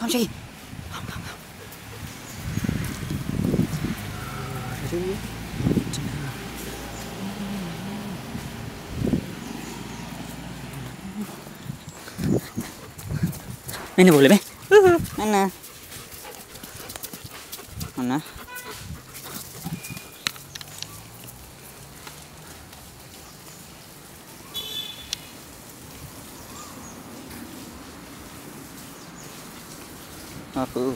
Không gì. Không. Ini boleh be? Mana? Mana? Aku.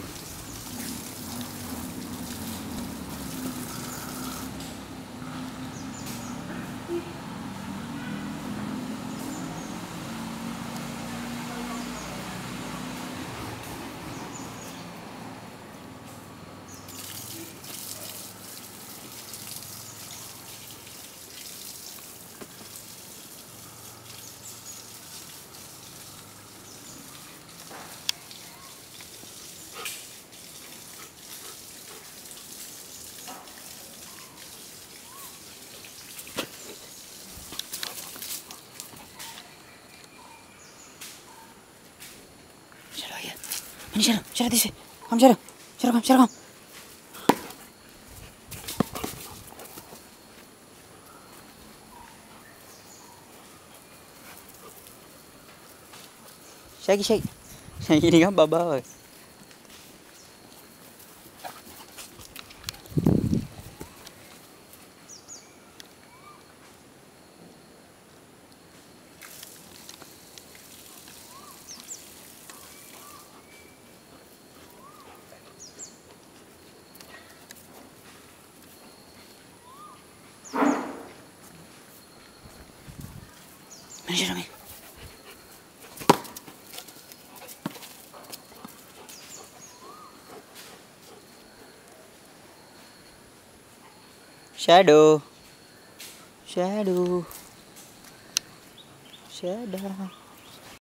Ini Syara di sini. Kom Syara. Syara kom. Shake. Ini kan baba. Mana Syara ni? Shadow.